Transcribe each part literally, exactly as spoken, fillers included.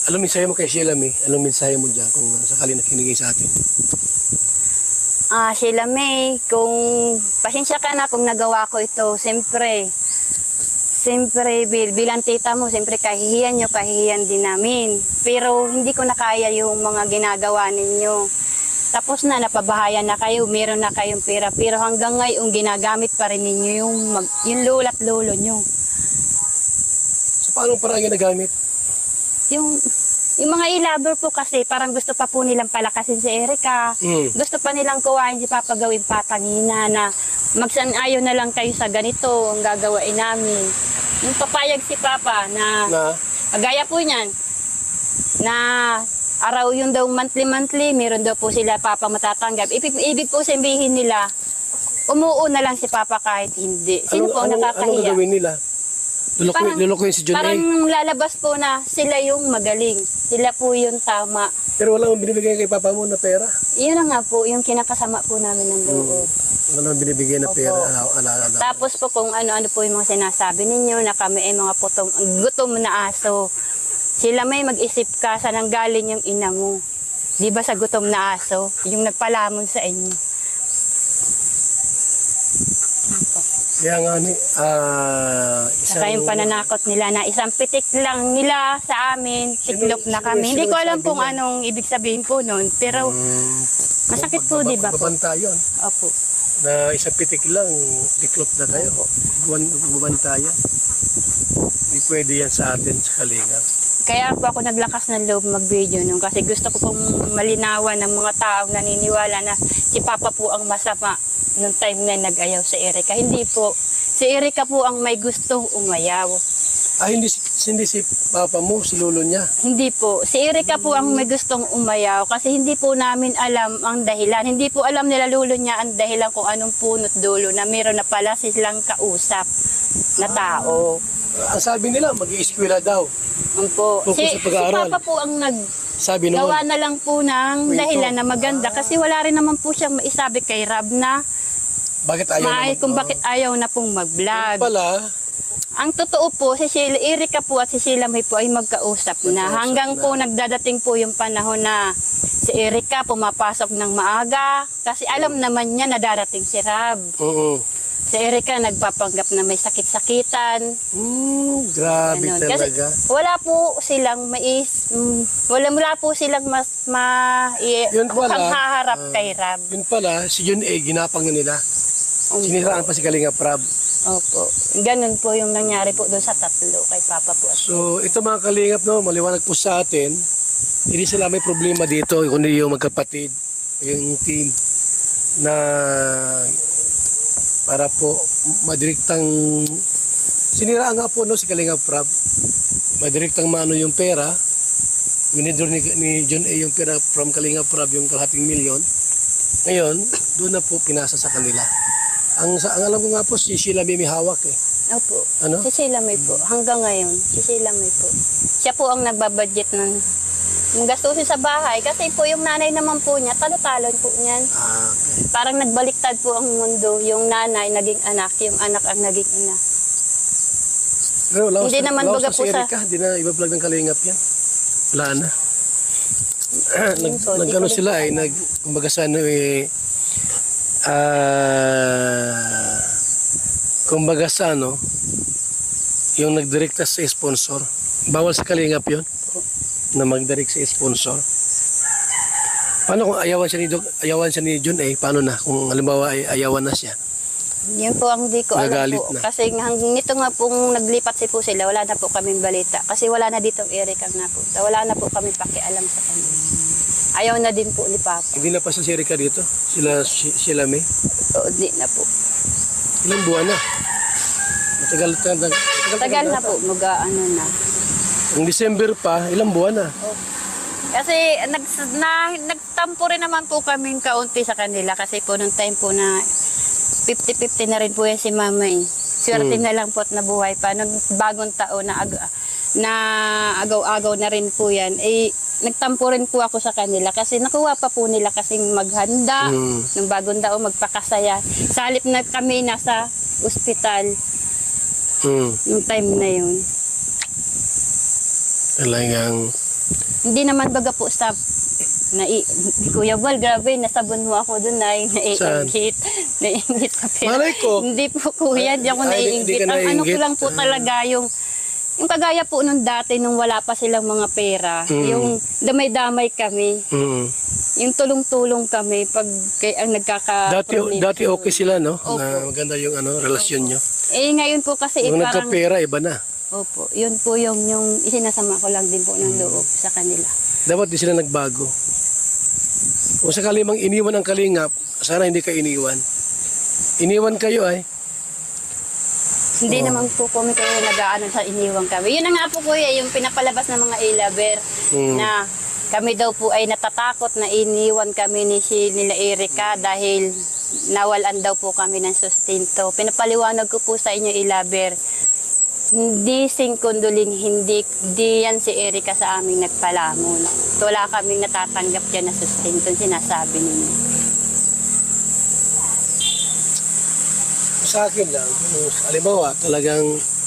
Anong mensahe mo kay Sheila May? Anong mensahe mo dyan kung sakali nakinig sa atin? Ah, Sheila May, kung pasensya ka na kung nagawa ko ito, siyempre, siyempre bil, bilang tita mo, siyempre kahihiyan nyo, kahihiyan din namin. Pero hindi ko na kaya yung mga ginagawa ninyo. Tapos na, napabahayan na kayo, meron na kayong pera. Pero hanggang ngayon, ginagamit pa rin ninyo yung, mag, yung lolo at lolo nyo. So paano parang ginagamit? Yung, yung mga i-lover po kasi, parang gusto pa po nilang palakasin si Erica. Mm. Gusto pa nilang kuhain si Papa gawin patangina na magsan-ayo na lang kayo sa ganito ang gagawain namin. Yung papayag si Papa na, Na? gaya po niyan, na araw yun daw monthly-monthly, meron daw po sila Papa matatanggap. Ibig, ibig po sabihin nila, umuo na lang si Papa kahit hindi. Sino Anong, po anong, anong nakakahiya? gagawin nila? Lulukuin, lulukuin si John A. Parang lalabas po na sila yung magaling. Sila po yung tama. Pero wala mong binibigay kay Papa mo na pera? Iyon na nga po, yung kinakasama po namin ng loob. Wala namang binibigay na Opo. pera. Ala, ala, ala. Tapos po kung ano-ano po yung mga sinasabi ninyo na kami ay mga putong, gutom na aso. Sila May mag-isip ka saan ang galing yung ina mo. Di ba sa gutom na aso? Yung nagpalamon sa inyo. Kaya nga ni, ah, isang... Saka yung pananakot nila na isang pitik lang nila sa amin, tiklop na sino- kami. sino Hindi ko alam nagsabi kung niyan? anong ibig sabihin po nun. Pero Hmm, masakit po, di ba po? Babanta yun. Opo. Na isang pitik lang, diklop na kayo. Babanta yan. Hindi pwede yan sa atin sa Kalinga. Kaya po ako naglakas ng loob mag-video nung kasi gusto ko pong malinawan ng mga taong naniniwala na si Papa po ang masama nung time na nag-ayaw si Erica. Hindi po. Si Erica po ang may gustong umayaw. Ah, hindi si, hindi si Papa mo, si lolo niya. Hindi po. Si Erica po ang may gustong umayaw kasi hindi po namin alam ang dahilan. Hindi po alam nila lulo niya ang dahilan kung anong punot dulo na meron na pala silang kausap na tao. Ang sabi nila, mag-i-eskwela daw. Um, po. Focus Si, sa si pag-aaral. Papa po ang nag Sabi gawa naman, na lang po ng Kwento. dahilan na maganda kasi wala rin naman po siyang maisabi kay Rab na bakit ayaw may, naman? kung Oh. bakit ayaw na pong mag-vlog. Pala, Ang totoo po, si Sheila, Erica po at si Sheila May po ay magkausap na. Magkausap Hanggang na. po nagdadating po yung panahon na si Erica pumapasok ng maaga kasi alam naman niya na darating si Rab. oo. Si Erica nagpapanggap na may sakit-sakitan. Hmm, grabe Ganun. Kasi talaga. wala po silang mais, mm, wala, wala po silang mas ma i, Yun pala, mukhang haharap ah, kay Rab. Yun pala, si John A, ginapang na nila. Um, Sinisiraan pa si Kalinga Prab. Opo. Ganun po yung nangyari po doon sa tatlo kay Papa po. At So, ito mga kalingap, no, maliwanag po sa atin, hindi sila may problema dito, kundi yung magkapatid, yung team, na para po madiriktang, siniraan nga po no, si Kalinga Prab, madiriktang maano yung pera, winidraw ni, ni John A yung pera from Kalinga Prab, yung kalahating milyon. Ngayon, doon na po pinasa sa kanila. Ang, sa, ang alam ko nga po, si Sheila May may hawak eh. Opo. Ano? Si Sheila May po. Hanggang ngayon, si Sheila May po. Siya po ang nagbabudget ng ng gastusin sa bahay. Kasi po yung nanay naman po niya, talo-talon po niyan. Ah, okay. Parang nagbaliktad po ang mundo. Yung nanay naging anak, yung anak ang naging ina. Pero laos Hindi na, naman laos baga na po si sa- Erica, hindi na iba-vlog ng kalingap yan. Wala na. nag, so, di nagano ko sila din eh, po nag, kumbaga sa ano eh, ah, kumbaga sa ano, yung nagdirekta sa sponsor. Bawal sa kalingap yun, na magdirect sa sponsor. Paano kung ayawan siya ni, Doc, ayawan siya ni Jun eh, paano na? Kung halimbawa ay ayawan na siya. Yun po ang di ko alam Nagalit po. na. Kasi hanggang nito nga pong naglipat si po sila, wala na po kaming balita. Kasi wala na ditong Erica na po. Wala na po kami pakialam sa kanila. Ayaw na din po ni Papa. Hindi na pa sa si Erica dito, sila, si- sila May. Oo, di na po. Ilang buwan na? Matagal, tagal, Tagal na po, mag ano na. Ang December pa, ilang buwan na? Kasi nag, na, nagtampo rin naman po kaming kaunti sa kanila. Kasi po nung time po na fifty fifty na rin po yan si Mama eh. Swerte Hmm. na lang po at nabuhay pa. Nung bagong taon na, ag- na agaw-agaw na rin po yan, eh, nagtampo rin po ako sa kanila kasi nakuha pa po nila kasing maghanda Hmm. nung bagong taon, magpakasaya. Sa halip na kami nasa ospital Hmm. nung time na yun. Talagang Hindi naman baga po sa na Kuya Bal, grabe, nasabon mo ako doon na naiingit. Naiingit sa pera. Malay ko. Hindi po kuya, di ako Ay, hindi naiingit. ka Ang ano ko naiinggit. lang po talaga yung yung kagaya po nung dati nung wala pa silang mga pera, Mm. yung damay-damay kami, Mm. yung tulong-tulong kami pag kay ang nagkaka Dati, dati okay sila, no? Opo. Na maganda yung ano, relasyon nyo. Eh ngayon po kasi eh, Kung parang nagkapera, iba na. opo, yun po yung yung isinasama ko lang din po ng loob sa kanila. Dapat di sila nagbago. Kung sakali mang iniwan ang kalingap, sana hindi ka iniwan. Iniwan kayo ay. Hindi naman po kami kayo nag-aano sa iniwang kami. Yun na nga po kuya, yung pinapalabas ng mga ilaber Mm. na kami daw po ay natatakot na iniwan kami ni si nila Erika dahil nawalan daw po kami ng sustento. Pinapaliwanag ko po sa inyo ilaber. Hindi singkunduling, hindi, di yan si Erika sa aming nagpalamon. Wala kaming natatanggap yan na sustento, sinasabi ninyo. Sa akin lang, kung halimbawa talagang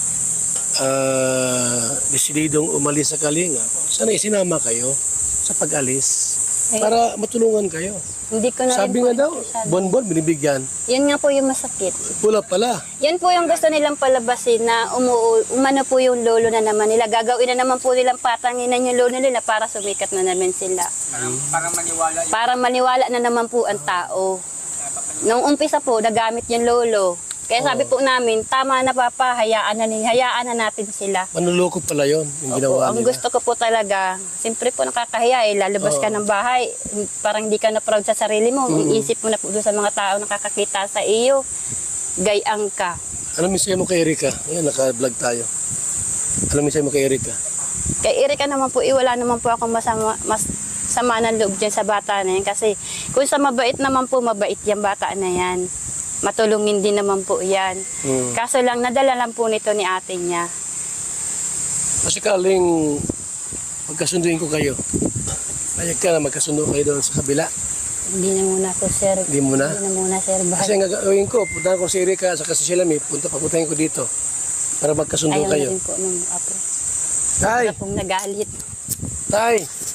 ah, desididong umalis sa kalingap, sana isinama kayo sa pag-alis Eh, para matulungan kayo. Hindi ko na Sabi rin nga po daw, masyado. bon-bon binibigyan. Yan nga po yung masakit. Pula pala. Yan po yung gusto nilang palabasin na umu umano po yung lolo na naman nila. Gagawin na naman po nilang patanginan yung lolo nila para sumikat na naman sila. Parang, parang maniwala yun. Para maniwala na naman po ang tao. Nung umpisa po, nagamit yung lolo. Kaya sabi po namin, tama na papa, hayaan na, ni- hayaan na natin sila. Manluloko pala yon yung Opo, ginawa ang nila. gusto ko po talaga, siyempre po nakakahiya eh, lalabas ka ng bahay, parang hindi ka na proud sa sarili mo, iisip mo na po doon sa mga tao nakakakita sa iyo, gayang ka. Ano misaya mo kay Erika? Ayan, naka-vlog tayo. Ano misaya mo kay Erika? Kay Erika naman po, iwala naman po ako masama, mas sama ng loob dyan sa bata na yan. Kasi kung sa mabait naman po, mabait yung bata na yan. Matulungin din naman po yan. Hmm. Kaso lang, nadala lang po nito ni ate niya. Kasi kaling magkasunduin ko kayo. Payag ka na magkasundo kayo doon sa kabila. Hindi na muna po, sir. Hindi mo na? Hindi na muna, sir. Kasi Bahal. ang gagawin ko, punta ko si Erika sa kasi sila may punta papuntahin ko dito para magkasundo Ayaw na kayo. rin po ng apo. Tay, Wala pong nagalit. tay.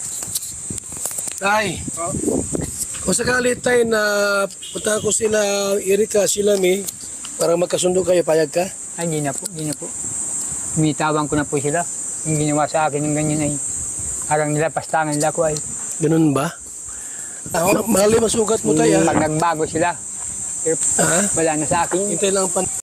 Tay. Oh, Kung sakali tay na punta ko sila Erika, sila may para magkasundo kayo, payag ka? ay, hindi na po, hindi na po. Umitawan ko na po sila. Yung ginawa sa akin ng ganyan ay parang nilapastangan nila ko ay Ganun ba? Ah, ma- mali masugat mo tay ha? pag nagbago sila. Pero Ha? wala na sa akin. Hintay lang ang pan...